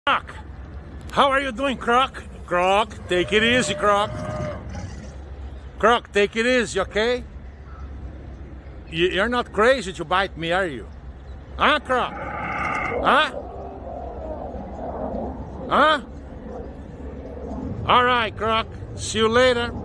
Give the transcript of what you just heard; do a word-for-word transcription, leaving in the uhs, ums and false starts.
Croc, how are you doing, Croc? Croc, take it easy, Croc. Croc, take it easy, okay? You're not crazy to bite me, are you? Huh, Croc? Huh? Huh? All right, Croc. See you later.